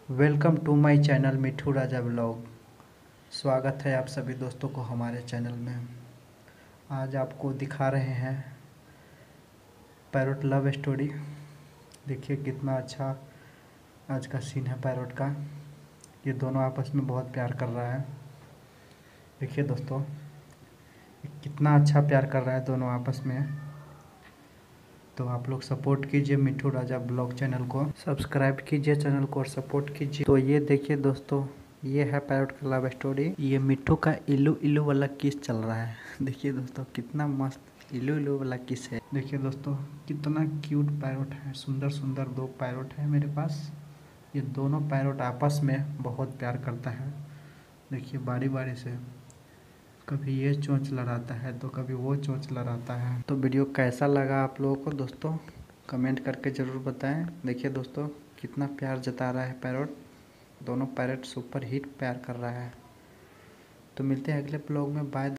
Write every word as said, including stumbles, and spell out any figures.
Welcome to my channel Mithu Raja blog. स्वागत है आप सभी दोस्तों को हमारे चैनल में। आज आपको दिखा रहे हैं पैरोट लव स्टोरी। देखिए कितना अच्छा आज का सीन है पैरोट का। ये दोनों आपस में बहुत प्यार कर रहा है। देखिए दोस्तों कितना अच्छा प्यार कर रहा है दोनों आपस में। तो आप लोग सपोर्ट कीजिए मिठू राजा ब्लॉग चैनल को, सब्सक्राइब कीजिए चैनल को और सपोर्ट कीजिए। तो ये देखिए दोस्तों, ये है पैरोट का लव स्टोरी। ये मिठू का इल्लू इल्लू वाला किस चल रहा है। देखिए दोस्तों कितना मस्त इल्लू इल्लू वाला किस है। देखिए दोस्तों कितना क्यूट पैरोट है, सुंदर सुंदर दो पैरोट है मेरे पास। ये दोनों पैरोट आपस में बहुत प्यार करता है। देखिए बारी बारी से कभी ये चोंच लड़ाता है तो कभी वो चोंच लड़ाता है। तो वीडियो कैसा लगा आप लोगों को दोस्तों कमेंट करके ज़रूर बताएं। देखिए दोस्तों कितना प्यार जता रहा है पैरोट। दोनों पैरोट सुपर हिट प्यार कर रहा है। तो मिलते हैं अगले ब्लॉग में। बाय।